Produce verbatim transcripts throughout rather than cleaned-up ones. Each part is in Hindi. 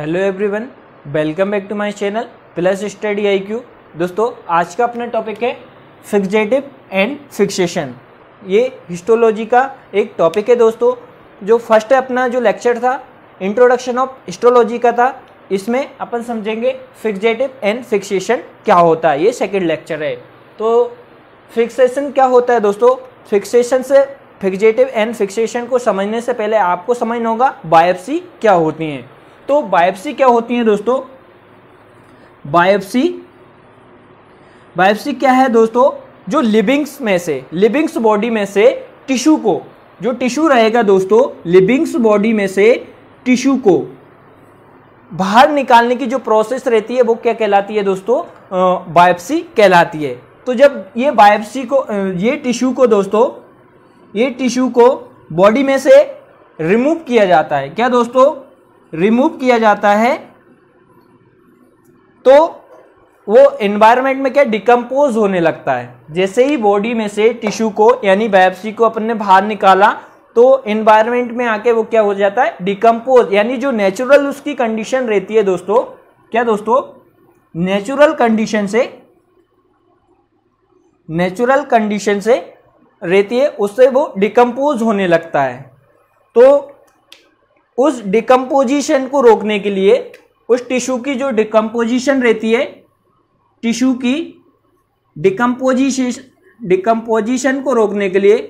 Hello everyone, welcome back to my channel plus study I Q. दोस्तों, आज का अपना टॉपिक है फिक्सेटिव एंड फिक्सेशन। ये हिस्टोलॉजी का एक टॉपिक है दोस्तों। जो फर्स्ट अपना जो लेक्चर था इंट्रोडक्शन ऑफ हिस्टोलॉजी का था, इसमें अपन समझेंगे फिक्सेटिव एंड फिक्सेशन क्या होता है। ये सेकंड लेक्चर है। तो फिक्सेशन क्या होता है दोस्तों? फिक्सेशन से फिक्सेटिव एंड फिक्सेशन को समझने से पहले आपको समझना होगा बायोप्सी क्या होती हैं। तो बायोप्सी क्या होती है दोस्तों? बायोप्सी बायोप्सी क्या है दोस्तों? जो लिविंग्स में से लिविंग्स बॉडी में से टिश्यू को, जो टिश्यू रहेगा दोस्तों, लिविंग्स बॉडी में से टिश्यू को बाहर निकालने की जो प्रोसेस रहती है वो क्या कहलाती है दोस्तों? बायोप्सी कहलाती है। तो जब ये बायोप्सी को, ये टिश्यू को दोस्तों, ये टिश्यू को बॉडी में से रिमूव किया जाता है। क्या दोस्तों? रिमूव किया जाता है तो वो एनवायरनमेंट में क्या डिकम्पोज होने लगता है। जैसे ही बॉडी में से टिश्यू को यानी बायोप्सी को अपन ने बाहर निकाला तो एनवायरनमेंट में आके वो क्या हो जाता है? डिकम्पोज, यानी जो नेचुरल उसकी कंडीशन रहती है दोस्तों, क्या दोस्तों? नेचुरल कंडीशन से नेचुरल कंडीशन से रहती है, उससे वो डिकम्पोज होने लगता है। तो उस डिकम्पोजिशन को रोकने के लिए, उस टिश्यू की जो डिकम्पोजिशन रहती है, टिश्यू की डिकम्पोजिशन डिकम्पोजिशन को रोकने के लिए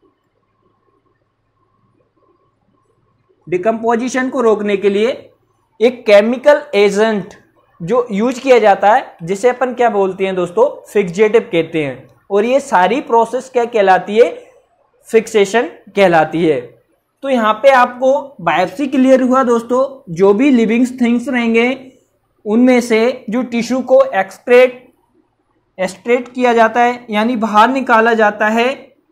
डिकम्पोजिशन को रोकने के लिए एक केमिकल एजेंट जो यूज किया जाता है, जिसे अपन क्या बोलते हैं दोस्तों? फिक्सेटिव कहते हैं। और ये सारी प्रोसेस क्या कहलाती है? फिक्सेशन कहलाती है। तो यहाँ पे आपको बायोप्सी क्लियर हुआ दोस्तों। जो भी लिविंग थिंग्स रहेंगे उनमें से जो टिश्यू को एक्सट्रैक्ट एक्सट्रैक्ट किया जाता है यानी बाहर निकाला जाता है,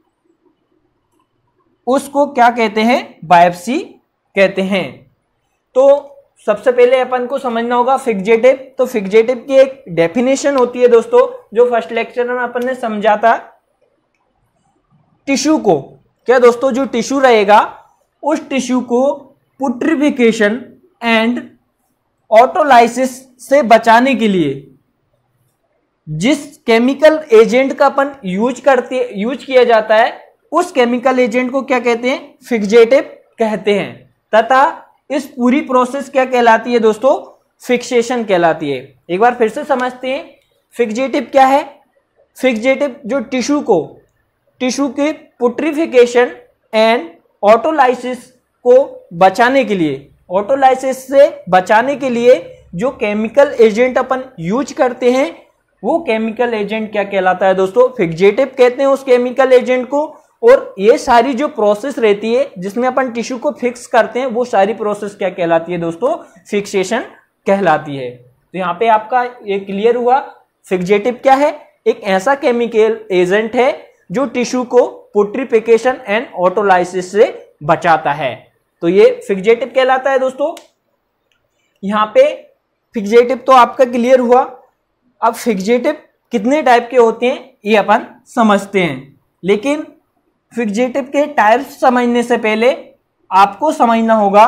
उसको क्या कहते हैं? बायोप्सी कहते हैं। तो सबसे पहले अपन को समझना होगा फिक्सेटिव। तो फिक्सेटिव की एक डेफिनेशन होती है दोस्तों, जो फर्स्ट लेक्चर में अपन ने समझा था। टिश्यू को, क्या दोस्तों, जो टिश्यू रहेगा उस टिश्यू को पुट्रिफिकेशन एंड ऑटोलाइसिस से बचाने के लिए जिस केमिकल एजेंट का अपन यूज करते यूज किया जाता है, उस केमिकल एजेंट को क्या कहते हैं? फिक्सेटिव कहते हैं। तथा इस पूरी प्रोसेस क्या कहलाती है दोस्तों? फिक्सेशन कहलाती है। एक बार फिर से समझते हैं फिक्सेटिव क्या है। फिक्सेटिव जो टिश्यू को टिश्यू के पुट्रिफिकेशन एंड ऑटोलाइसिस को बचाने के लिए ऑटोलाइसिस से बचाने के लिए जो केमिकल एजेंट अपन यूज करते हैं, वो केमिकल एजेंट क्या कहलाता है दोस्तों? फिक्सेटिव कहते हैं उस केमिकल एजेंट को। और ये सारी जो प्रोसेस रहती है जिसमें अपन टिश्यू को फिक्स करते हैं, वो सारी प्रोसेस क्या कहलाती है दोस्तों? फिक्सेशन कहलाती है। तो यहाँ पे आपका ये क्लियर हुआ फिक्सेटिव क्या है। एक ऐसा केमिकल एजेंट है जो टिश्यू को पुट्रिफिकेशन एंड ऑटोलाइसिस से बचाता है। तो ये फिक्सेटिव कहलाता है दोस्तों। यहाँ पे फिक्सेटिव तो आपका क्लियर हुआ। अब फिक्सेटिव कितने टाइप के होते हैं ये अपन समझते हैं। लेकिन फिक्सेटिव के टाइप्स समझने से पहले आपको समझना होगा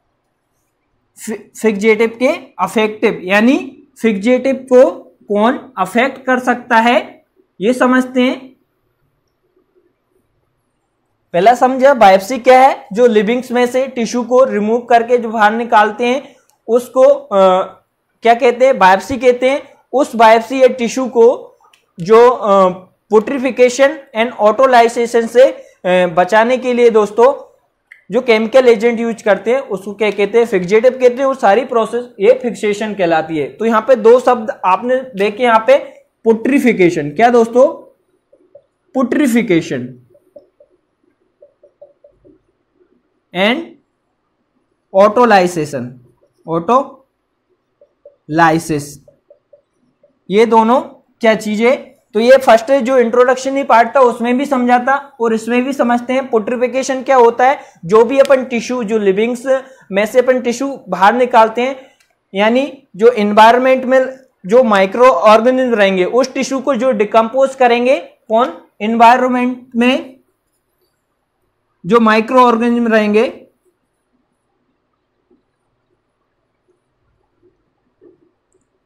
फिक्सेटिव के अफेक्टिव, यानी फिक्सेटिव को कौन अफेक्ट कर सकता है, ये समझते हैं। पहला समझा बायोप्सी क्या है। जो लिविंग्स में से टिश्यू को रिमूव करके जो बाहर निकालते हैं, उसको आ, क्या कहते हैं? बायोप्सी कहते हैं। उस बायोप्सी या टिश्यू को जो आ, पुट्रिफिकेशन एंड ऑटोलाइसेशन से बचाने के लिए दोस्तों जो केमिकल एजेंट यूज करते हैं, उसको क्या कहते हैं? फिक्सेटिव कहते हैं। वो सारी प्रोसेस ये फिक्सेशन कहलाती है। तो यहाँ पे दो शब्द आपने देखे, यहाँ पे पुट्रिफिकेशन, क्या दोस्तों? पुट्रिफिकेशन एंड ऑटोलाइसेशन ऑटोलाइसिस, ये दोनों क्या चीजें? तो ये फर्स्ट जो इंट्रोडक्शन ही पार्ट था उसमें भी समझा था और इसमें भी समझते हैं। पुट्रिफिकेशन क्या होता है? जो भी अपन टिश्यू, जो लिविंग्स में से अपन टिश्यू बाहर निकालते हैं, यानी जो एनवायरनमेंट में जो माइक्रो ऑर्गेनिज्म रहेंगे, उस टिश्यू को जो डिकम्पोज करेंगे, कौन? एनवायरनमेंट में जो माइक्रो ऑर्गेनिज्म रहेंगे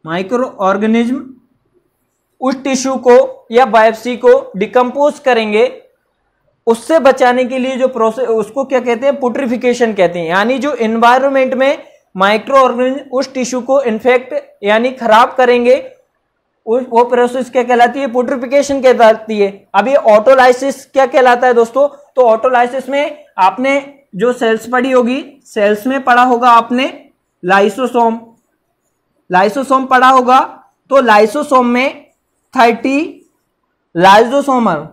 माइक्रो ऑर्गेनिज्म उस टिश्यू को या बायोप्सी को डिकम्पोज करेंगे, उससे बचाने के लिए जो प्रोसेस, उसको क्या कहते हैं, पुट्रिफिकेशन कहते हैं। यानी जो एनवायरनमेंट में माइक्रो ऑर्गेनिज्म उस टिश्यू को इन्फेक्ट यानी खराब करेंगे, उस वो प्रोसेस क्या कहलाती है, पुट्रिफिकेशन कहलाती है। अब ये ऑटोलाइसिस क्या कहलाता है दोस्तों, तो ऑटोलाइसिस में आपने जो सेल्स पढ़ी होगी, सेल्स में पढ़ा होगा आपने लाइसोसोम, लाइसोसोम पढ़ा होगा। तो लाइसोसोम में थर्टी लाइसोसोमल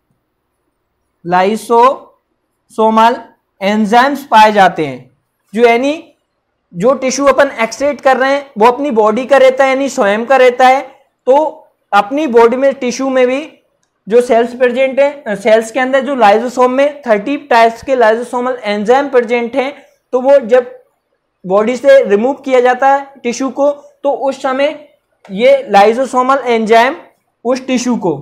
लाइसोसोमल एंजाइम्स पाए जाते हैं, जो यानी जो टिश्यू अपन एक्सट्रैक्ट कर रहे हैं वो अपनी बॉडी का रहता है, यानी स्वयं का रहता है। तो अपनी बॉडी में टिश्यू में भी जो सेल्स प्रेजेंट है, सेल्स के अंदर जो लाइसोसोम में थर्टी टाइप्स के लाइसोसोमल एंजाइम प्रेजेंट हैं, तो वो जब बॉडी से रिमूव किया जाता है टिश्यू को, तो उस समय ये लाइसोसोमल एंजाइम उस टिश्यू को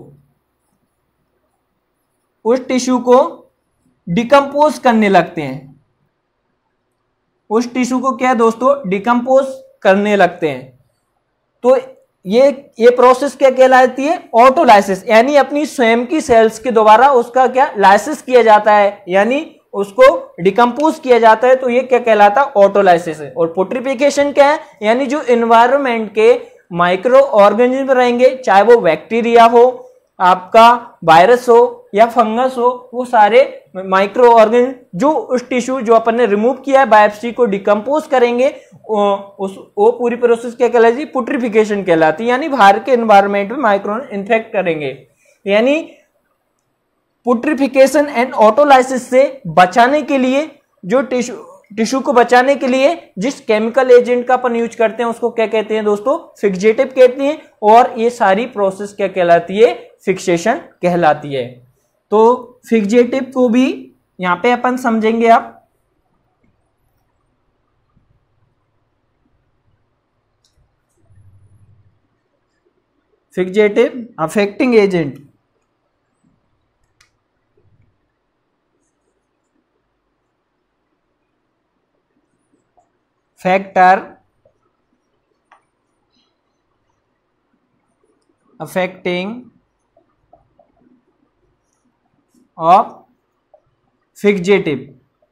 उस टिश्यू को डिकम्पोज करने लगते हैं। उस टिश्यू को क्या है दोस्तों, डिकम्पोज करने लगते हैं। तो ये ये प्रोसेस क्या कहलाती है, ऑटोलाइसिस, यानी अपनी स्वयं की सेल्स के द्वारा उसका क्या लाइसिस किया जाता है, यानी उसको डिकम्पोज किया जाता है। तो ये क्या कहलाता है, ऑटोलाइसिस है। और पुट्रिफिकेशन क्या है, यानी जो एनवायरनमेंट के माइक्रो ऑर्गेनिज्म रहेंगे, चाहे वो बैक्टीरिया हो, आपका वायरस हो या फंगस हो, वो सारे माइक्रो ऑर्गेनिज्म जो उस टिश्यू जो अपन ने रिमूव किया है बायोप्सी को डिकम्पोज करेंगे, उस वो पूरी प्रोसेस क्या कहलाती है, पुट्रिफिकेशन कहलाती है। यानी बाहर के एनवायरनमेंट में माइक्रो इन्फेक्ट करेंगे। यानी पुट्रिफिकेशन एंड ऑटोलाइसिस से बचाने के लिए, जो टिश्यू टिश्यू को बचाने के लिए जिस केमिकल एजेंट का अपन यूज करते हैं उसको क्या कहते हैं दोस्तों, फिक्सेटिव कहते हैं। और ये सारी प्रोसेस क्या कहलाती है, फिक्सेशन कहलाती है। तो फिक्सेटिव को भी यहां पे अपन समझेंगे। आप fixative affecting agent, factor affecting of fixative,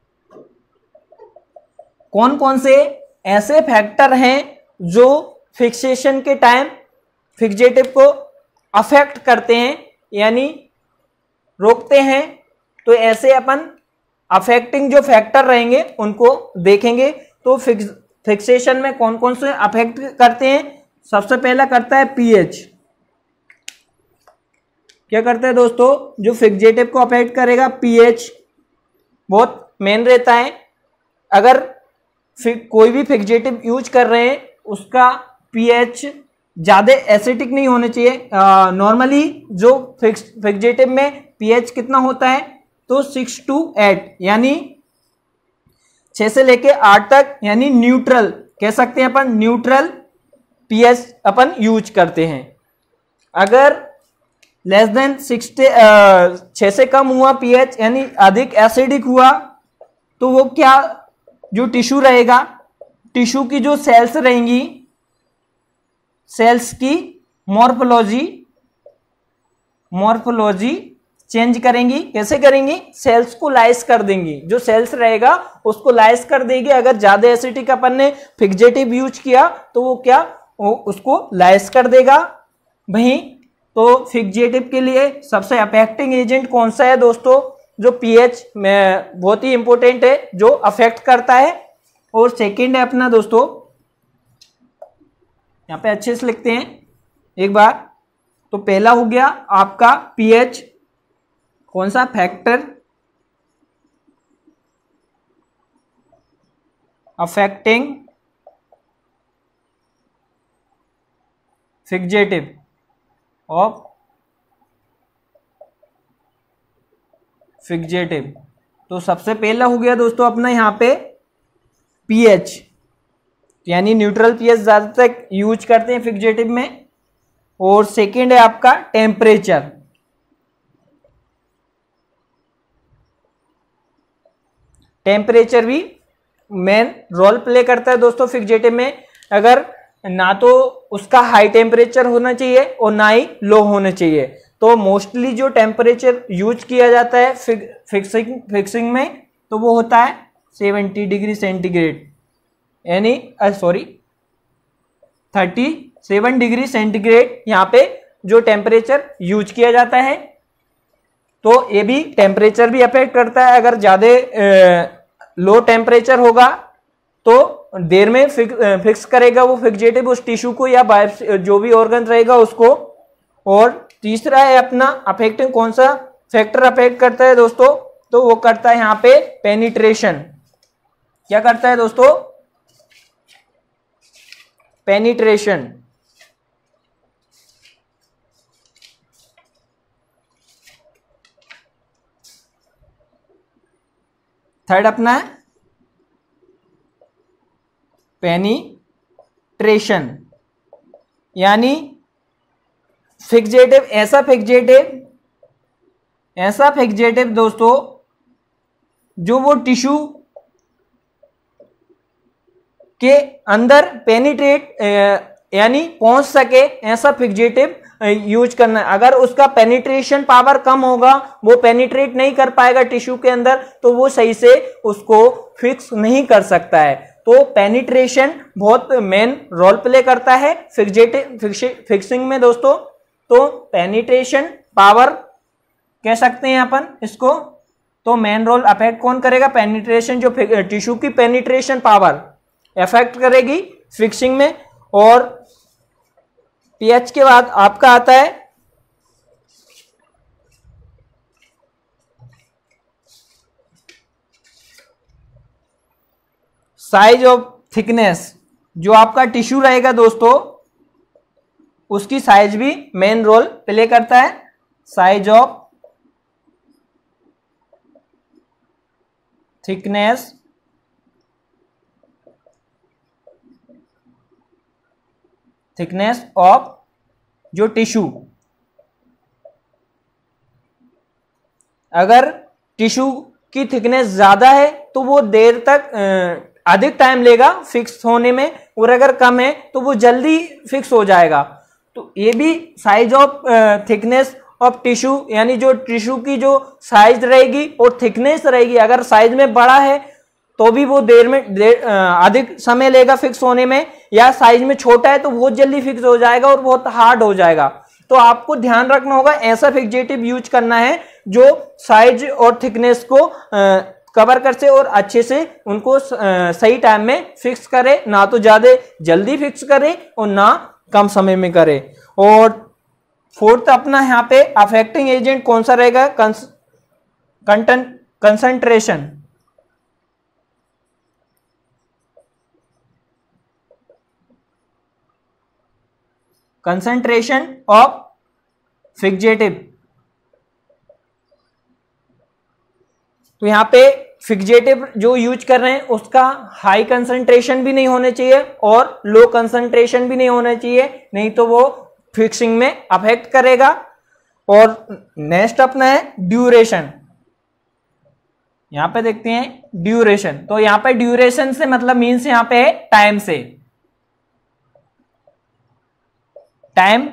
कौन कौन से ऐसे फैक्टर हैं जो फिक्सेशन के टाइम फिक्सेटिव को अफेक्ट करते हैं, यानी रोकते हैं। तो ऐसे अपन अफेक्टिंग जो फैक्टर रहेंगे उनको देखेंगे। तो फिक्स फिक्सेशन में कौन कौन से अफेक्ट करते हैं, सबसे पहला करता है पीएच। क्या करता है दोस्तों, जो फिक्सेटिव को अफेक्ट करेगा, पीएच बहुत मेन रहता है। अगर कोई भी फिक्सेटिव यूज कर रहे हैं उसका पीएच ज्यादा एसिडिक नहीं होने चाहिए। नॉर्मली जो फिक्स फिक्सेटिव में पीएच कितना होता है, तो सिक्स टू एट, यानी छह से लेके आठ तक, यानी न्यूट्रल कह सकते हैं अपन, न्यूट्रल पीएच अपन यूज करते हैं। अगर लेस देन सिक्स छह से कम हुआ पीएच, यानी अधिक एसिडिक हुआ, तो वो क्या, जो टिश्यू रहेगा, टिश्यू की जो सेल्स रहेंगी, सेल्स की मॉर्फोलॉजी मॉर्फोलॉजी चेंज करेंगी। कैसे करेंगी, सेल्स को लाइस कर देंगी। जो सेल्स रहेगा उसको लाइस कर देगी। अगर ज्यादा एसिडिक अपन ने फिक्सेटिव यूज किया तो वो क्या, वो उसको लाइस कर देगा। वहीं तो फिक्सेटिव के लिए सबसे अफेक्टिंग एजेंट कौन सा है दोस्तों, जो पीएच में बहुत ही इंपॉर्टेंट है, जो अफेक्ट करता है। और सेकेंड है अपना दोस्तों, यहां पे अच्छे से लिखते हैं एक बार। तो पहला हो गया आपका पीएच, कौन सा, factor affecting fixative of fixative. तो सबसे पहला हो गया दोस्तों अपना यहां पे पीएच, यानी न्यूट्रल पीएच ज्यादा तक यूज करते हैं फिक्सेटिव में। और सेकेंड है आपका टेम्परेचर। टेम्परेचर भी मेन रोल प्ले करता है दोस्तों फिक्सेटिव में। अगर ना तो उसका हाई टेम्परेचर होना चाहिए और ना ही लो होना चाहिए। तो मोस्टली जो टेम्परेचर यूज किया जाता है फिक, फिक्सिंग फिक्सिंग में तो वो होता है सेवेंटी डिग्री सेंटीग्रेड, यानी sorry thirty seven degree centigrade यहाँ पे जो टेम्परेचर यूज किया जाता है। तो ये भी टेम्परेचर भी अफेक्ट करता है। अगर ज़्यादा लो टेम्परेचर होगा तो देर में फिक, फिक्स करेगा वो फिक्सेटिव उस टिश्यू को या बायोप्सी जो भी ऑर्गन रहेगा उसको। और तीसरा है अपना अफेक्टिंग, कौन सा फैक्टर अफेक्ट करता है दोस्तों, तो वो करता है यहाँ पे पेनिट्रेशन। क्या करता है दोस्तों, पेनिट्रेशन। थर्ड अपना है पेनिट्रेशन, यानी फिक्सेटिव, ऐसा फिक्सेटिव ऐसा फिक्सेटिव दोस्तों जो वो टिश्यू के अंदर पेनिट्रेट यानी पहुंच सके, ऐसा फिक्सेटिव यूज करना है। अगर उसका पेनिट्रेशन पावर कम होगा, वो पेनिट्रेट नहीं कर पाएगा टिश्यू के अंदर, तो वो सही से उसको फिक्स नहीं कर सकता है। तो पेनिट्रेशन बहुत मेन रोल प्ले करता है फिक्सेटिव फिक्सिंग में दोस्तों। तो पेनिट्रेशन पावर कह सकते हैं अपन इसको। तो मेन रोल अफेक्ट कौन करेगा, पेनिट्रेशन, जो टिश्यू की पेनिट्रेशन पावर अफेक्ट करेगी फिक्सिंग में। और पीएच के बाद आपका आता है साइज ऑफ थिकनेस। जो आपका टिश्यू रहेगा दोस्तों उसकी साइज भी मेन रोल प्ले करता है। Size of thickness thickness of जो टिश्यू, अगर टिश्यू की थिकनेस ज्यादा है तो वो देर तक अधिक टाइम लेगा फिक्स होने में, और अगर कम है तो वो जल्दी फिक्स हो जाएगा। तो ये भी size of thickness of tissue, यानी जो टिश्यू की जो साइज रहेगी और थिकनेस रहेगी, अगर साइज में बड़ा है तो भी वो देर में देर अधिक समय लेगा फिक्स होने में, या साइज में छोटा है तो बहुत जल्दी फिक्स हो जाएगा और बहुत हार्ड हो जाएगा। तो आपको ध्यान रखना होगा, ऐसा फिक्सेटिव यूज करना है जो साइज और थिकनेस को आ, कवर कर से और अच्छे से उनको आ, सही टाइम में फिक्स करे, ना तो ज्यादा जल्दी फिक्स करे और ना कम समय में करे। और फोर्थ अपना यहाँ पे अफेक्टिंग एजेंट कौन सा रहेगा, कंसंट्रेशन। Concentration of fixative. तो यहां पे फिक्सेटिव जो यूज कर रहे हैं उसका हाई कंसंट्रेशन भी नहीं होना चाहिए और लो कंसंट्रेशन भी नहीं होना चाहिए, नहीं तो वो फिक्सिंग में अफेक्ट करेगा। और नेक्स्ट अपना है ड्यूरेशन। यहां पे देखते हैं ड्यूरेशन। तो यहां पे ड्यूरेशन से मतलब मीन्स यहां पे है टाइम से। टाइम,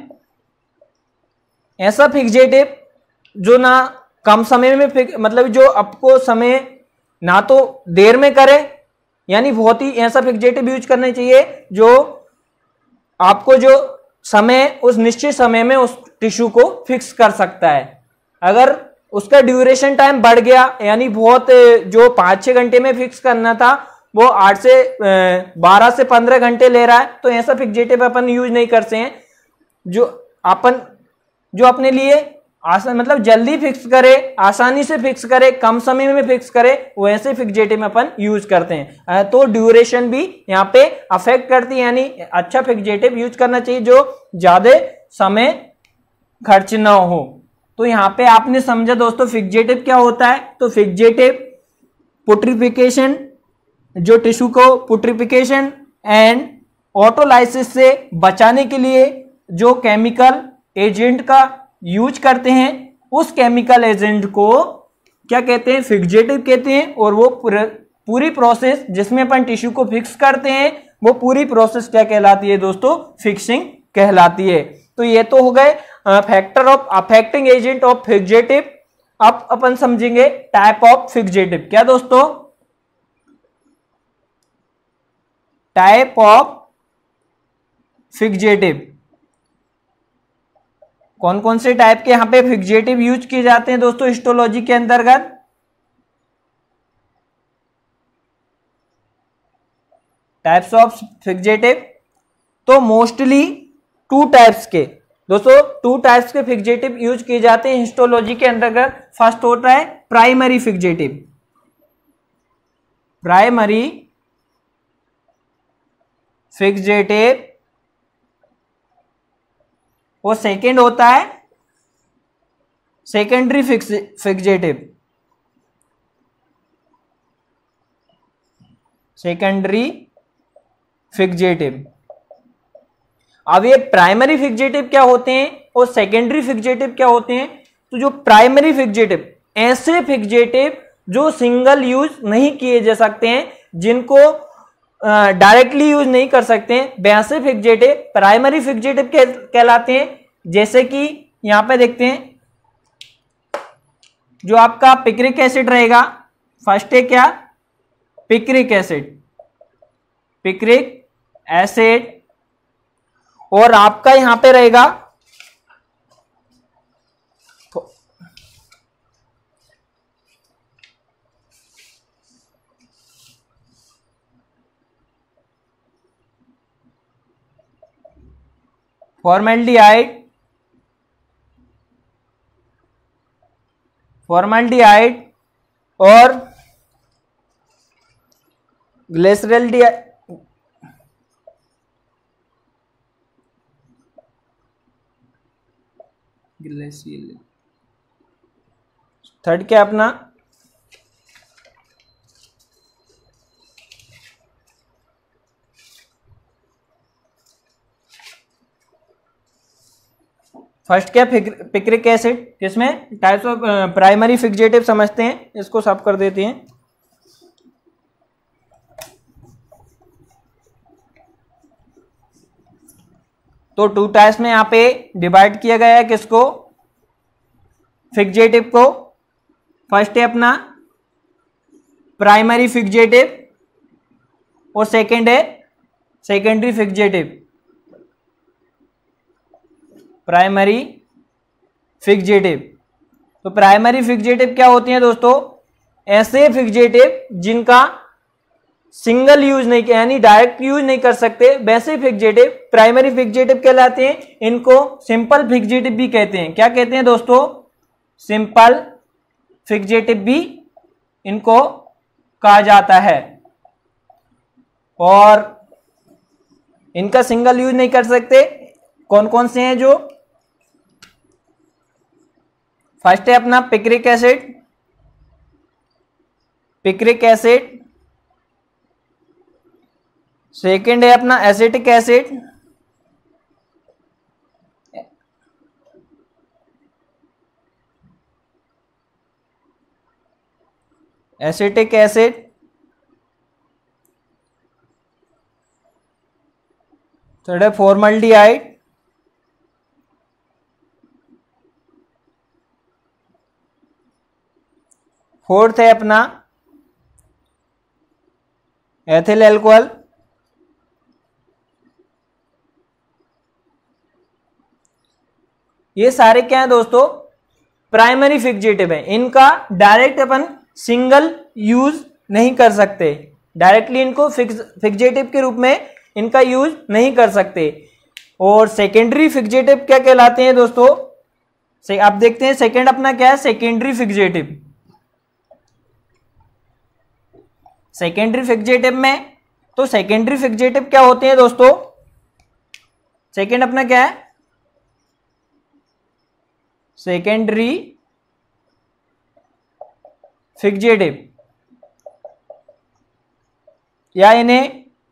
ऐसा फिक्सेटिव जो ना कम समय में फिक, मतलब जो आपको समय ना तो देर में करे, यानी बहुत ही ऐसा फिक्सेटिव यूज करना चाहिए जो आपको जो समय उस निश्चित समय में उस टिश्यू को फिक्स कर सकता है। अगर उसका ड्यूरेशन टाइम बढ़ गया, यानी बहुत जो पाँच छः घंटे में फिक्स करना था वो आठ से बारह से पंद्रह घंटे ले रहा है, तो ऐसा फिक्सेटिव अपन यूज नहीं करते हैं। जो अपन जो अपने लिए आसान मतलब जल्दी फिक्स करे, आसानी से फिक्स करे, कम समय में फिक्स करे, वैसे फिक्सेटिव में अपन यूज करते हैं। तो ड्यूरेशन भी यहाँ पे अफेक्ट करती है, यानी अच्छा फिक्सेटिव यूज करना चाहिए जो ज्यादा समय खर्च ना हो। तो यहाँ पे आपने समझा दोस्तों फिक्सेटिव क्या होता है। तो फिक्सेटिव पुट्रिफिकेशन, जो टिश्यू को पुट्रिफिकेशन एंड ऑटोलाइसिस से बचाने के लिए जो केमिकल एजेंट का यूज करते हैं, उस केमिकल एजेंट को क्या कहते हैं, फिक्सेटिव कहते हैं। और वो पूरी प्रोसेस जिसमें अपन टिश्यू को फिक्स करते हैं वो पूरी प्रोसेस क्या कहलाती है दोस्तों, फिक्सिंग कहलाती है। तो ये तो हो गए factor of affecting agent of fixative. अब अपन समझेंगे टाइप ऑफ फिक्सेटिव। क्या दोस्तों, टाइप ऑफ फिक्सेटिव, कौन कौन से टाइप के यहां पे फिक्सेटिव यूज किए जाते हैं दोस्तों हिस्टोलॉजी के अंतर्गत। टाइप्स ऑफ फिक्सेटिव, तो मोस्टली टू टाइप्स के दोस्तों टू टाइप्स के फिक्सेटिव यूज किए जाते हैं हिस्टोलॉजी के अंतर्गत। फर्स्ट होता है प्राइमरी फिक्सेटिव, प्राइमरी फिक्सेटिव, और सेकेंड होता है सेकेंडरी फिक्सेटिव, सेकेंडरी फिक्सेटिव। अब ये प्राइमरी फिक्सेटिव क्या होते हैं और सेकेंडरी फिक्सेटिव क्या होते हैं। तो जो प्राइमरी फिक्सेटिव, ऐसे फिक्सेटिव जो सिंगल यूज नहीं किए जा सकते हैं, जिनको डायरेक्टली यूज नहीं कर सकते हैं, वैसे फिक्सेटिव प्राइमरी फिक्सेटिव कहलाते हैं। जैसे कि यहां पे देखते हैं, जो आपका पिक्रिक एसिड रहेगा, फर्स्ट है क्या, पिक्रिक एसिड, पिक्रिक एसिड, और आपका यहां पे रहेगा फॉर्मेल्डिहाइड, फॉर्मेल्डिहाइड और ग्लिसरॉल्डिहाइड, ग्लिसरॉल, थर्ड क्या अपना फर्स्ट क्या पिक्रिक एसिड, किसमें टाइप्स ऑफ प्राइमरी फिक्सेटिव समझते हैं, इसको सब कर देते हैं। तो टू टाइप्स में यहां पे डिवाइड किया गया है किसको, फिक्सेटिव को। फर्स्ट है अपना प्राइमरी फिक्सेटिव और सेकंड है सेकेंडरी फिक्सेटिव, प्राइमरी फिक्सेटिव। तो प्राइमरी फिक्सेटिव क्या होती हैं दोस्तों, ऐसे फिक्सेटिव जिनका सिंगल यूज नहीं किया, यानी डायरेक्ट यूज नहीं कर सकते, वैसे फिक्सेटिव प्राइमरी फिक्सेटिव कहलाते हैं। इनको सिंपल फिक्सेटिव भी कहते हैं। क्या कहते हैं दोस्तों, सिंपल फिक्सेटिव भी इनको कहा जाता है। और इनका सिंगल यूज नहीं कर सकते, कौन कौन से हैं जो, फर्स्ट है अपना picric acid, picric acid, second है अपना acetic acid, acetic acid, third है फॉर्मल्डिहाइड, फोर्थ है अपना एथिल एल्कोहल, ये सारे क्या है दोस्तों, प्राइमरी फिक्सेटिव है। इनका डायरेक्ट अपन सिंगल यूज नहीं कर सकते, डायरेक्टली इनको फिक्स फिक्सेटिव के रूप में इनका यूज नहीं कर सकते। और सेकेंडरी फिक्सेटिव क्या कहलाते हैं दोस्तों, से आप देखते हैं सेकेंड अपना क्या है, सेकेंडरी फिक्सेटिव। सेकेंडरी फिक्सेटिव में, तो सेकेंडरी फिक्सेटिव क्या होते हैं दोस्तों, सेकेंड अपना क्या है, सेकेंडरी फिक्सेटिव, या इन्हें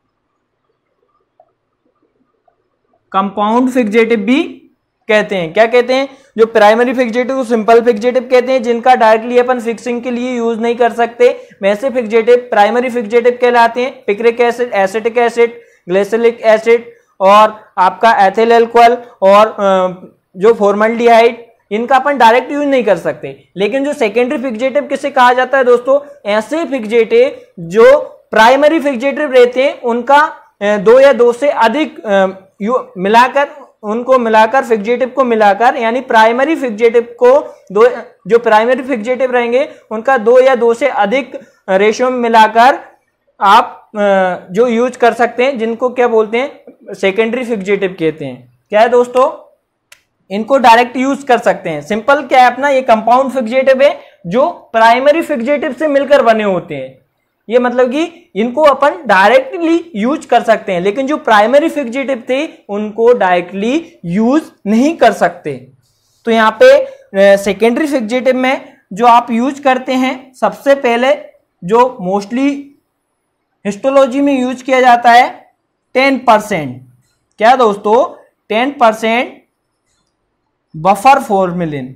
कंपाउंड फिक्सेटिव भी कहते हैं। क्या कहते हैं, जो प्राइमरी फिक्सेटिव को सिंपल फिक्सेटिव कहते हैं, जिनका डायरेक्टली अपन फिक्सिंग के लिए यूज नहीं कर सकते, वैसे फिक्सेटिव प्राइमरी फिक्सेटिव कहलाते हैं। Picric acid, acetic acid, glycerolic acid और आपका एथिल अल्कोहल और जो फॉर्मल्डिहाइड, इनका अपन डायरेक्ट यूज नहीं कर सकते। लेकिन जो सेकेंडरी फिक्सेटिव किसे कहा जाता है दोस्तों, ऐसे फिक्सेटिव जो प्राइमरी फिक्सेटिव रहते हैं उनका दो या दो से अधिक मिलाकर, उनको मिलाकर फिक्सेटिव को मिलाकर, यानी प्राइमरी फिक्सेटिव को दो, जो प्राइमरी फिक्सेटिव रहेंगे उनका दो या दो से अधिक रेशियो में मिलाकर आप जो यूज कर सकते हैं, जिनको क्या बोलते हैं, सेकेंडरी फिक्सेटिव कहते हैं। क्या है दोस्तों, इनको डायरेक्ट यूज कर सकते हैं। सिंपल क्या है अपना, ये कंपाउंड फिक्सेटिव है जो प्राइमरी फिक्सेटिव से मिलकर बने होते हैं। ये मतलब कि इनको अपन डायरेक्टली यूज कर सकते हैं, लेकिन जो प्राइमरी फिक्सेटिव थे उनको डायरेक्टली यूज नहीं कर सकते। तो यहाँ पे सेकेंडरी फिक्सेटिव में जो आप यूज करते हैं, सबसे पहले जो मोस्टली हिस्टोलॉजी में यूज किया जाता है टेन परसेंट। क्या दोस्तों, टेन परसेंट बफर फॉर्मेलिन।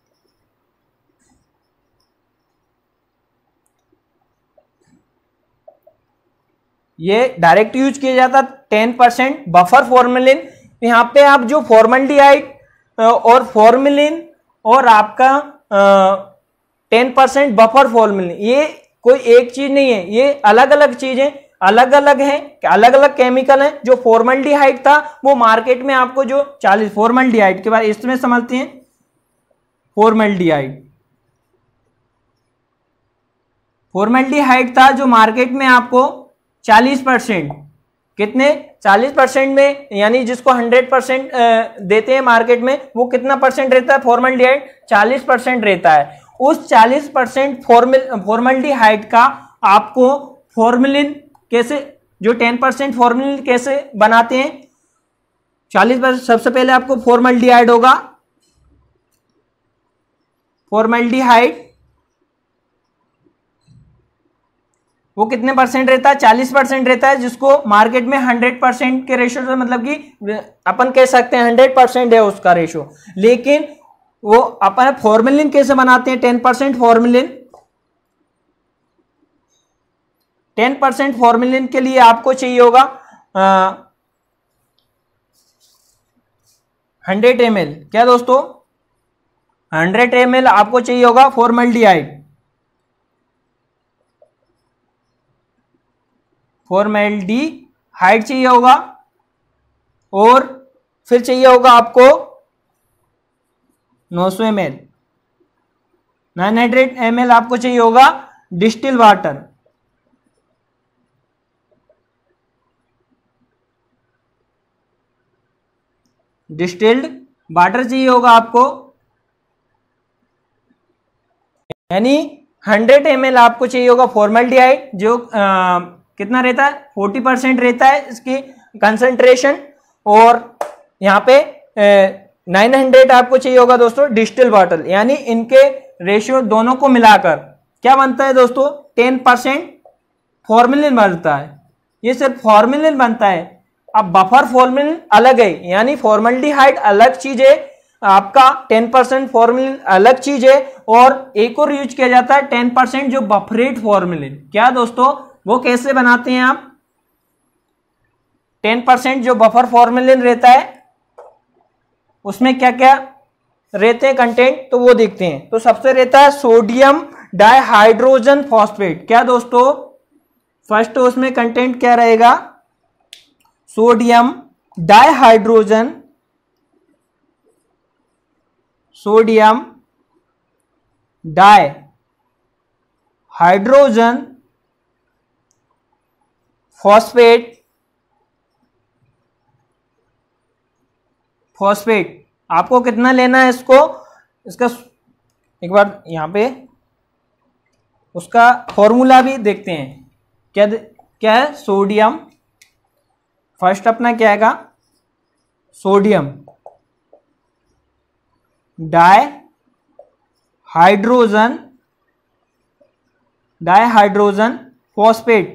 ये डायरेक्ट यूज किया जाता टेन परसेंट बफर फॉर्मेलिन। यहाँ पे आप जो फॉर्मल्डिहाइड और फॉर्मेलिन और आपका टेन परसेंट बफर फॉर्मेलिन, ये कोई एक चीज नहीं है, ये अलग अलग चीजें अलग अलग हैं, अलग अलग केमिकल हैं। जो फॉर्मल्डिहाइड था वो मार्केट में आपको जो चालीस, फॉर्मल्डिहाइड के बाद इसमें समझते हैं, फॉर्मल्डिहाइड फॉर्मल्डिहाइड था जो मार्केट में आपको चालीस परसेंट, कितने, चालीस परसेंट में, यानी जिसको हंड्रेड परसेंट देते हैं मार्केट में, वो कितना परसेंट रहता है फॉर्मल्डिहाइड, चालीस परसेंट रहता है। उस चालीस परसेंट फॉर्मल्डिहाइड का आपको फॉर्मेलिन कैसे, जो टेन परसेंट फॉर्मेलिन कैसे बनाते हैं, चालीस परसेंट, सबसे पहले आपको फॉर्मल्डिहाइड होगा, फॉर्मल्डिहाइड वो कितने परसेंट रहता है, चालीस परसेंट रहता है, जिसको मार्केट में हंड्रेड परसेंट के रेशो से, मतलब कि अपन कह सकते हैं हंड्रेड परसेंट है उसका रेशो। लेकिन वो अपन फॉर्मेलिन कैसे बनाते हैं, ten percent formalin, ten percent formalin के लिए आपको चाहिए होगा हंड्रेड एम एल। क्या दोस्तों, हंड्रेड एम एल आपको चाहिए होगा फॉर्मल्डिहाइड, फॉर्मल्डिहाइड चाहिए होगा, और फिर चाहिए होगा आपको नौ सौ M L, nine hundred M L आपको चाहिए होगा डिस्टिल वाटर, डिस्टिल्ड वाटर चाहिए होगा आपको, यानी हंड्रेड एम एल आपको चाहिए होगा फॉर्मल्डिहाइड, जो आ, कितना रहता है, फोर्टी परसेंट रहता है इसकी कंसंट्रेशन, और यहाँ पे नाइन हंड्रेड आपको चाहिए होगा दोस्तों डिस्टिल वाटर। यानी इनके रेशियो दोनों को मिलाकर क्या बनता है दोस्तों, टेन परसेंट फॉर्मेलिन बनता है। ये सिर्फ फॉर्मेलिन बनता है। अब बफर फॉर्मेलिन अलग है, यानी फॉर्मल्डिहाइड अलग चीज है, आपका टेन परसेंट फॉर्मेलिन अलग चीज है, और एक और यूज किया जाता है टेन परसेंट जो बफरेट फॉर्मेलिन। क्या दोस्तों, वो कैसे बनाते हैं आप, टेन परसेंट जो बफर फॉर्मेलिन रहता है उसमें क्या क्या रहते हैं कंटेंट, तो वो देखते हैं। तो सबसे रहता है सोडियम डाइहाइड्रोजन फॉस्फेट। क्या दोस्तों, फर्स्ट उसमें कंटेंट क्या रहेगा, sodium dihydrogen, sodium di hydrogen phosphate, phosphate आपको कितना लेना है इसको, इसका एक बार यहां पे उसका फॉर्मूला भी देखते हैं। क्या क्या है, सोडियम, फर्स्ट अपना क्या आएगा, sodium di hydrogen, di hydrogen phosphate,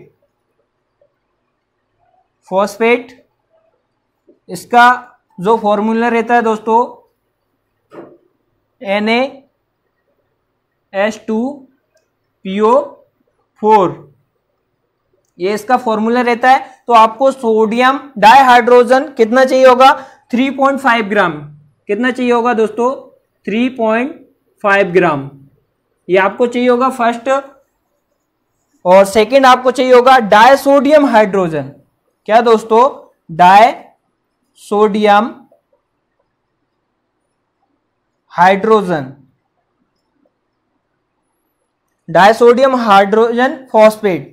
phosphate इसका जो फॉर्मूला रहता है दोस्तों N A S two P O four, ये इसका फॉर्मूला रहता है। तो आपको सोडियम डाइहाइड्रोजन कितना चाहिए होगा, थ्री पॉइंट फाइव ग्राम। कितना चाहिए होगा दोस्तों, थ्री पॉइंट फाइव ग्राम। ये आपको चाहिए होगा फर्स्ट। और सेकंड आपको चाहिए होगा डाई सोडियम हाइड्रोजन। क्या दोस्तों, di sodium hydrogen, di sodium hydrogen phosphate.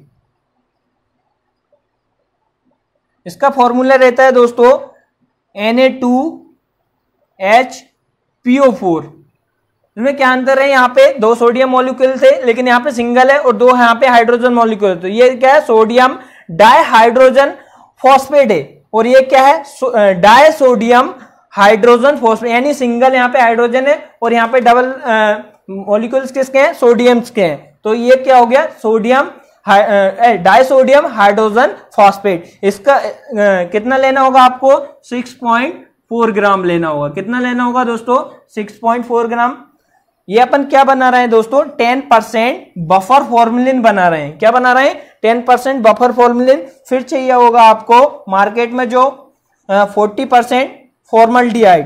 इसका फॉर्मूला रहता है दोस्तों N A two H P O four. इसमें क्या अंतर है, यहाँ पे दो सोडियम मॉलिक्यूल थे लेकिन यहाँ पे सिंगल है, और दो यहाँ पे हाइड्रोजन मॉलिक्यूल। तो ये क्या है, सोडियम डाई हाइड्रोजन फॉस्फेट है, और ये क्या है, डाई सोडियम हाइड्रोजन फॉस्फेट, यानी सिंगल यहाँ पे हाइड्रोजन है और यहाँ पे डबल मॉलिक्यूल्स किसके हैं, सोडियम्स के हैं। तो ये क्या हो गया, sodium di sodium hydrogen phosphate. इसका आ, कितना लेना होगा आपको, सिक्स पॉइंट फोर ग्राम लेना होगा। कितना लेना होगा दोस्तों, सिक्स पॉइंट फोर ग्राम। ये अपन क्या बना रहे हैं दोस्तों, टेन परसेंट बफर फॉर्मुलिन बना रहे हैं। क्या बना रहे हैं, टेन परसेंट बफर फॉर्मुलिन। फिर चाहिए होगा आपको मार्केट में जो फोर्टी परसेंट फॉर्मल्डिहाइड,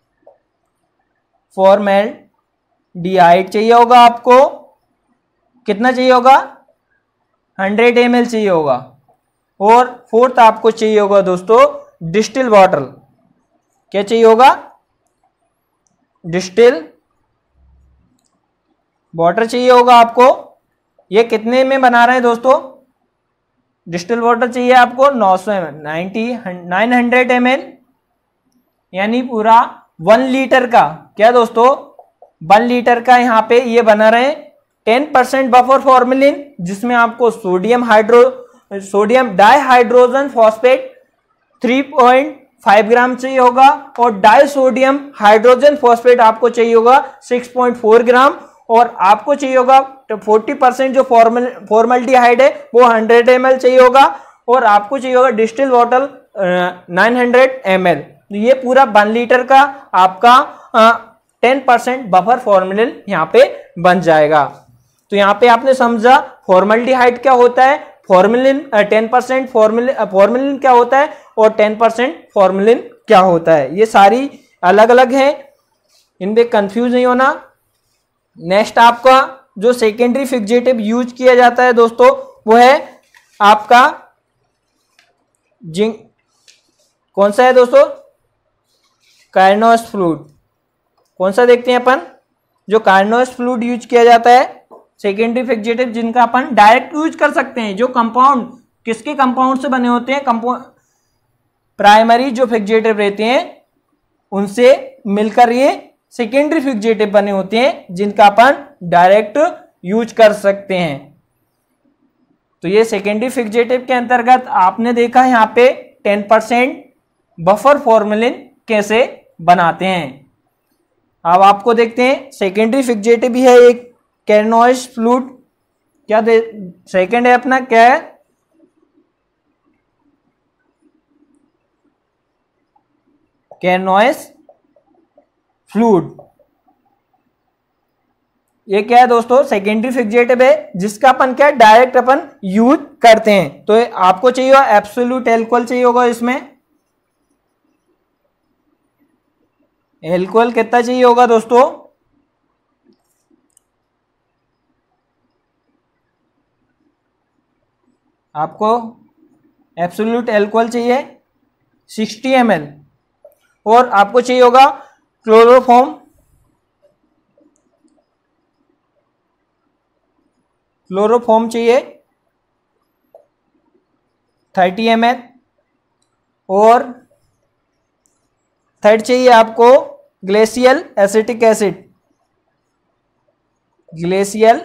फॉर्मल्डिहाइड चाहिए होगा आपको। कितना चाहिए होगा, हंड्रेड एम एल चाहिए होगा। और फोर्थ आपको चाहिए होगा दोस्तों डिस्टिल वाटर। क्या चाहिए होगा, डिस्टिल वाटर चाहिए होगा आपको। ये कितने में बना रहे हैं दोस्तों, डिस्टिल वाटर चाहिए आपको नौ सौ M L, ninety nine hundred M L, यानी पूरा वन लीटर का। क्या दोस्तों, वन लीटर का यहाँ पे ये बना रहे हैं टेन परसेंट बफर फॉर्मुलिन, जिसमें आपको sodium hydro sodium dihydrogen phosphate three point five gram चाहिए होगा, और डाई सोडियम हाइड्रोजन फॉस्फेट आपको चाहिए होगा सिक्स पॉइंट फोर ग्राम, और आपको चाहिए होगा फोर्टी परसेंट जो फॉर्मल फॉर्मल्डिहाइड है वो हंड्रेड एम एल चाहिए होगा, और आपको चाहिए होगा distil water nine hundred M L. ये पूरा वन लीटर का आपका टेन परसेंट बफर फॉर्मुलिन यहाँ पे बन जाएगा। तो यहाँ पे आपने समझा फॉर्मल्डिहाइड क्या होता है, फॉर्मुलिन टेन परसेंट फॉर्मुलिन फॉर्मुलिन क्या होता है, और टेन परसेंट फॉर्मुलिन क्या होता है। ये सारी अलग अलग हैं, इनमें कंफ्यूज नहीं होना। नेक्स्ट आपका जो सेकेंडरी फिक्सेटिव यूज किया जाता है दोस्तों, वो है आपका जिंक। कौन सा है दोस्तों, कार्नोस फ्लूइड। कौन सा देखते हैं अपन, जो कार्नोस फ्लूइड यूज किया जाता है सेकेंडरी फिक्सेटिव, जिनका अपन डायरेक्ट यूज कर सकते हैं। जो कंपाउंड किसके कंपाउंड से बने होते हैं, कंपाउंड प्राइमरी जो फिक्सेटिव रहते हैं उनसे मिलकर ये सेकेंडरी फिक्सेटिव बने होते हैं, जिनका अपन डायरेक्ट यूज कर सकते हैं। तो ये सेकेंडरी फिक्सेटिव के अंतर्गत आपने देखा यहाँ पे टेन परसेंट बफर फॉर्मुलिन कैसे बनाते हैं। अब आपको देखते हैं सेकेंडरी फिक्सेटिव भी है एक कार्नोस फ्लूइड। क्या दे सेकेंड है अपना, क्या है, कार्नोस फ्लूइड। ये क्या है दोस्तों, सेकेंडरी फिक्सेटिव है, जिसका अपन क्या डायरेक्ट अपन यूज करते हैं। तो आपको चाहिए होगा एब्सोल्यूट एल्कोहल चाहिए होगा। इसमें एल्कोहल कितना चाहिए होगा दोस्तों, आपको एब्सोल्यूट एल्कोहल चाहिए सिक्सटी एम एल, और आपको चाहिए होगा क्लोरोफॉर्म क्लोरोफॉर्म चाहिए थर्टी एम एल, और थर्ड चाहिए आपको glacial acetic acid glacial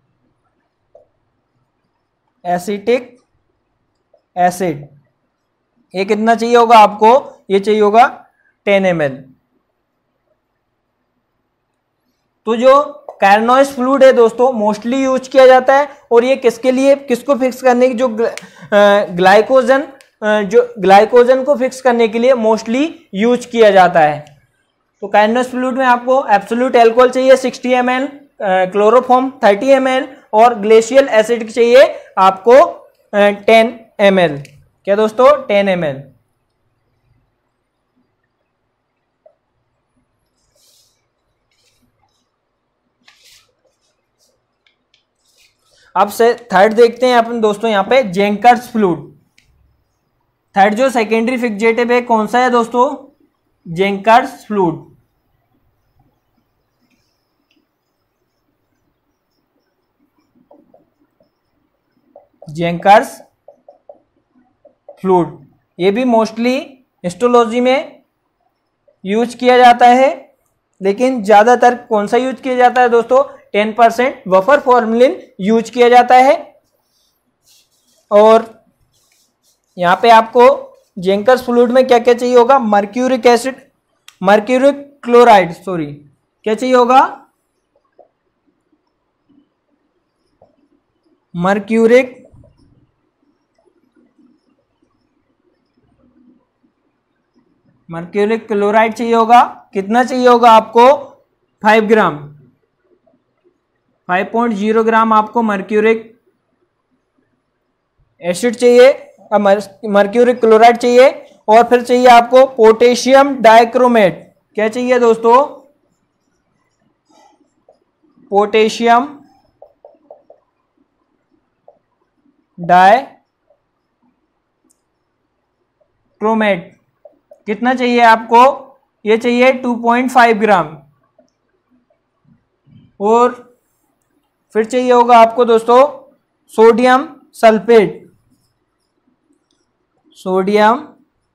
acetic acid. ये कितना चाहिए होगा आपको, ये चाहिए होगा टेन एम एल। तो जो कार्नोस फ्लूइड है दोस्तों मोस्टली यूज किया जाता है, और ये किसके लिए, किसको फिक्स करने की, जो ग्लाइकोजन जो ग्लाइकोजन को फिक्स करने के लिए मोस्टली यूज किया जाता है। तो कार्नोस फ्लूइड में आपको एब्सोल्यूट एल्कोहल चाहिए sixty M L, chloroform thirty M L, और ग्लेशियल एसिड चाहिए आपको टेन एम एल। क्या दोस्तों, टेन एम एल। अब से थर्ड देखते हैं अपन दोस्तों यहाँ पे जेंकर्स फ्लूइड। थर्ड जो सेकेंडरी फिक्सेटिव है कौन सा है दोस्तों, जेंकर्स फ्लूइड। जेंकर्स फ्लूइड ये भी मोस्टली हिस्टोलॉजी में यूज किया जाता है, लेकिन ज्यादातर कौन सा यूज किया जाता है दोस्तों, ten percent buffer formalin use किया जाता है। और यहां पे आपको जेंकर्स फ्लूइड में क्या क्या चाहिए होगा, mercuric acid, mercuric chloride, sorry क्या चाहिए होगा, मर्क्यूरिक मर्क्यूरिक क्लोराइड चाहिए होगा। कितना चाहिए होगा आपको, five gram, five point zero gram आपको मर्क्यूरिक एसिड चाहिए, मर्क्यूरिक क्लोराइड चाहिए। और फिर चाहिए आपको पोटेशियम डाइक्रोमेट। क्या चाहिए दोस्तों, पोटेशियम डाइक्रोमेट। कितना चाहिए आपको, ये चाहिए टू पॉइंट फाइव ग्राम। और फिर चाहिए होगा आपको दोस्तों sodium sulphate, sodium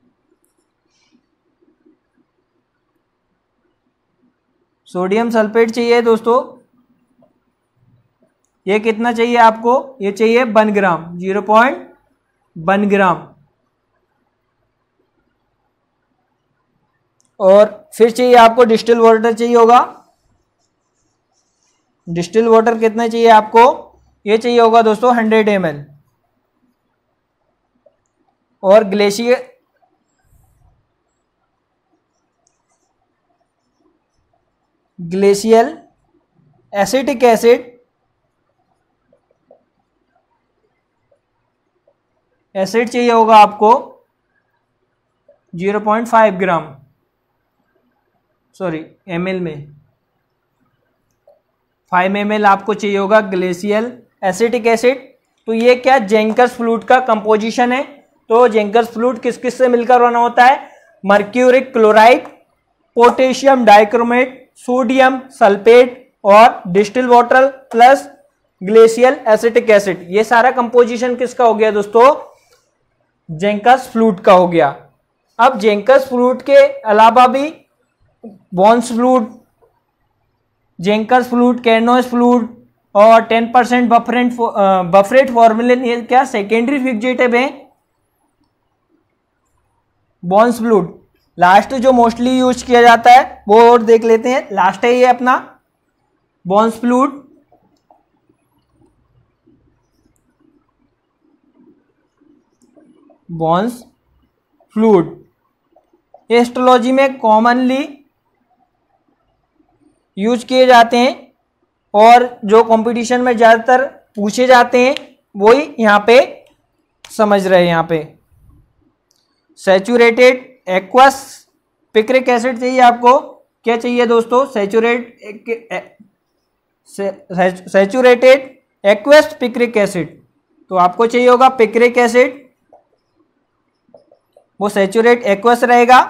sodium sulphate चाहिए दोस्तों। ये कितना चाहिए आपको, ये चाहिए one gram, zero point one gram. और फिर चाहिए आपको डिस्टिल वाटर चाहिए होगा। डिस्टिल वाटर कितना चाहिए आपको, ये चाहिए होगा दोस्तों हंड्रेड एम एल। और glacier glacial acetic acid, acid चाहिए होगा आपको zero point five gram, sorry M L में फाइव एम एल आपको चाहिए होगा ग्लेशियल एसिटिक एसिड। तो ये क्या जेंकर्स फ्लूइड का कंपोजिशन है। तो जेंकर्स फ्लूइड किस किस से मिलकर बना होता है, mercuric chloride, potassium dichromate, sodium sulphate और distil water plus glacial acetic acid. ये सारा कंपोजिशन किसका हो गया दोस्तों, जेंकर्स फ्लूइड का हो गया। अब जेंकर्स फ्लूइड के अलावा भी Bouin's fluid, Zenker's fluid, Carnoy's fluid और ten percent buffered buffered formalin, ये क्या सेकेंडरी फिक्सेटिव है बॉन्स फ्लूइड। लास्ट जो मोस्टली यूज किया जाता है वो और देख लेते हैं। लास्ट है ये अपना बॉन्स फ्लूइड। बॉन्स फ्लूइड ये हिस्टोलॉजी में कॉमनली यूज किए जाते हैं और जो कंपटीशन में ज़्यादातर पूछे जाते हैं वही यहाँ पे समझ रहे हैं। यहाँ पे सैचुरेटेड एक्वस पिक्रिक एसिड चाहिए आपको। क्या चाहिए दोस्तों, saturate saturated aqueous picric acid. तो आपको चाहिए होगा पिक्रिक एसिड, वो सैचुरेट एक्वस रहेगा।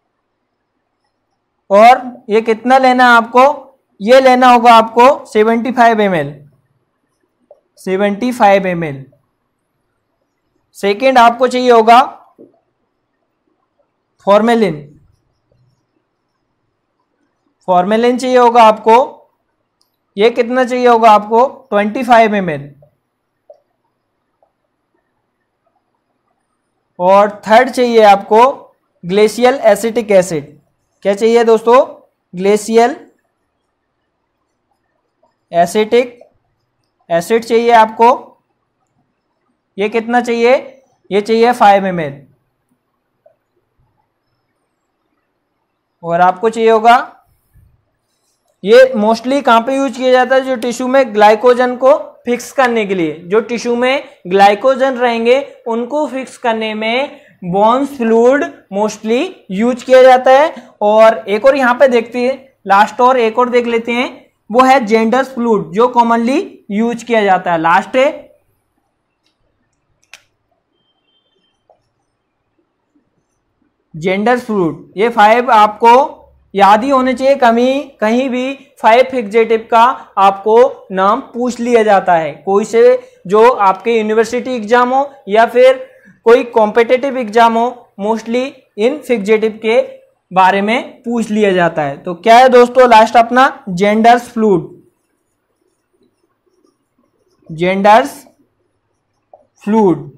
और ये कितना लेना है आपको, ये लेना होगा आपको seventy five M L, seventy five M L. Second आपको चाहिए होगा फॉर्मेलिन, फॉर्मेलिन चाहिए होगा आपको। ये कितना चाहिए होगा आपको, ट्वेंटी फाइव एम एल। और थर्ड चाहिए आपको ग्लेशियल एसिटिक एसिड। क्या चाहिए दोस्तों, ग्लेशियल एसिटिक एसिड चाहिए आपको। ये कितना चाहिए, ये चाहिए फाइव एम एल। और आपको चाहिए होगा ये मोस्टली कहाँ पे यूज किया जाता है? जो टिश्यू में ग्लाइकोजन को फिक्स करने के लिए, जो टिश्यू में ग्लाइकोजन रहेंगे उनको फिक्स करने में बोन्स फ्लूइड मोस्टली यूज किया जाता है। और एक और यहाँ पे देखते हैं, लास्ट और एक और देख लेते हैं, वो है जेंडर्स फ्लूइड, जो कॉमनली यूज किया जाता है। लास्ट है जेंडर्स फ्लूइड। ये फाइव आपको याद ही होने चाहिए, कहीं कहीं भी फाइव फिक्सेटिव का आपको नाम पूछ लिया जाता है, कोई से जो आपके यूनिवर्सिटी एग्जाम हो या फिर कोई कॉम्पिटिटिव एग्जाम हो, मोस्टली इन फिक्सेटिव के बारे में पूछ लिया जाता है। तो क्या है दोस्तों लास्ट अपना? Gendre's fluid. Gendre's fluid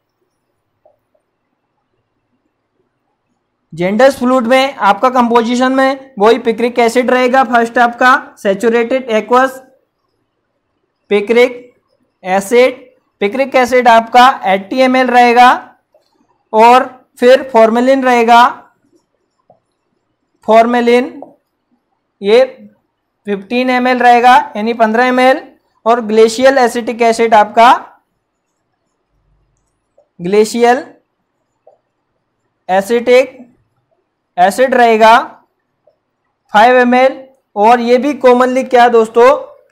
Gendre's fluid में आपका कंपोजिशन में वही पिक्रिक एसिड रहेगा। फर्स्ट आपका saturated aqueous picric acid, picric acid आपका अस्सी एम एल रहेगा और फिर फॉर्मेलिन रहेगा। फॉर्मेलिन ये पंद्रह एम एल रहेगा, यानी पंद्रह एम एल। और ग्लेशियल एसिटिक एसिड आपका ग्लेशियल एसिटिक एसिड रहेगा फाइव एम एल। और ये भी कॉमनली क्या दोस्तों,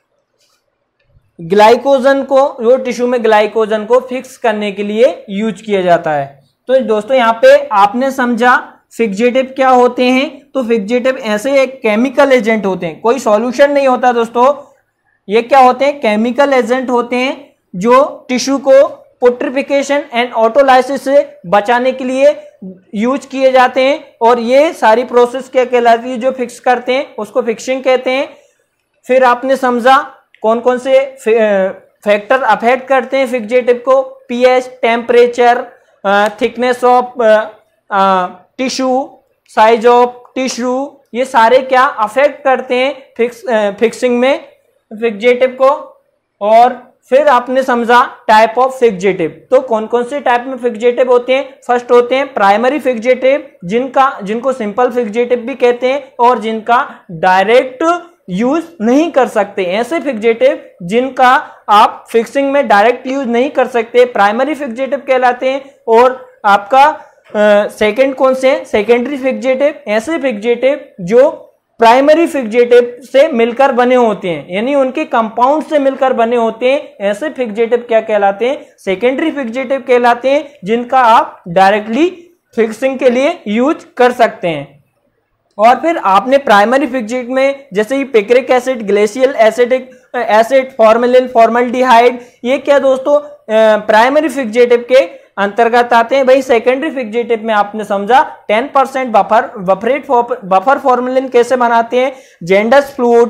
ग्लाइकोजन को, जो टिश्यू में ग्लाइकोजन को फिक्स करने के लिए यूज किया जाता है। तो दोस्तों यहाँ पे आपने समझा फिक्सेटिव क्या होते हैं। तो फिक्सेटिव ऐसे एक केमिकल एजेंट होते हैं, कोई सॉल्यूशन नहीं होता दोस्तों। ये क्या होते हैं? केमिकल एजेंट होते हैं जो टिश्यू को पुट्रिफिकेशन एंड ऑटोलाइसिस से बचाने के लिए यूज किए जाते हैं। और ये सारी प्रोसेस क्या कहलाती है? जो फिक्स करते हैं उसको फिक्सिंग कहते हैं। फिर आपने समझा कौन कौन से फैक्टर अफेक्ट करते हैं फिक्सेटिव को? PH, temperature, thickness of tissue, size of tissue, ये सारे क्या अफेक्ट करते हैं फिक्स फिक्सिंग में फिक्सेटिव को। और फिर आपने समझा टाइप ऑफ फिक्सेटिव। तो कौन कौन से टाइप में फिक्सेटिव होते हैं? फर्स्ट होते हैं प्राइमरी फिक्सेटिव, जिनका जिनको सिंपल फिक्सेटिव भी कहते हैं और जिनका डायरेक्ट यूज नहीं कर सकते। ऐसे फिक्सेटिव जिनका आप फिक्सिंग में डायरेक्ट यूज नहीं कर सकते, प्राइमरी फिक्सेटिव कहलाते हैं। और आपका सेकंड uh, कौन से? सेकेंडरी फिक्सेटिव, ऐसे फिक्सेटिव जो प्राइमरी फिक्सेटिव से मिलकर बने होते हैं, यानी उनके कंपाउंड से मिलकर बने होते हैं। ऐसे फिक्सेटिव क्या कहलाते हैं? सेकेंडरी फिक्सेटिव कहलाते हैं, जिनका आप डायरेक्टली फिक्सिंग के लिए यूज कर सकते हैं। और फिर आपने प्राइमरी फिक्सेटिव में जैसे ही picric acid, glacial acidic acid, formalin, formaldehyde, ये क्या दोस्तों प्राइमरी फिक्सेटिव के अंतर्गत आते हैं। भाई सेकेंडरी फिक्सेटिव में आपने समझा ten percent buffer buffered buffer formalin कैसे बनाते हैं, जेंडर्स फ्लूइड,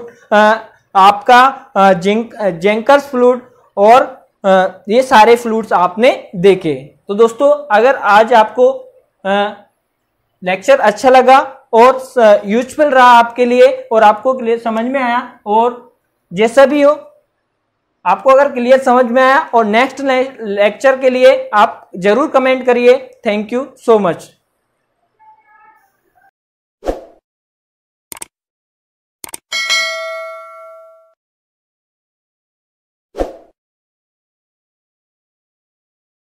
आपका जिंक जेंकर्स फ्लूइड, और ये सारे फ्लूइड्स आपने देखे। तो दोस्तों अगर आज आपको लेक्चर अच्छा लगा और यूजफुल रहा आपके लिए और आपको क्लियर समझ में आया, और जैसा भी हो आपको अगर क्लियर समझ में आया और नेक्स्ट लेक्चर के लिए आप जरूर कमेंट करिए। Thank you so much.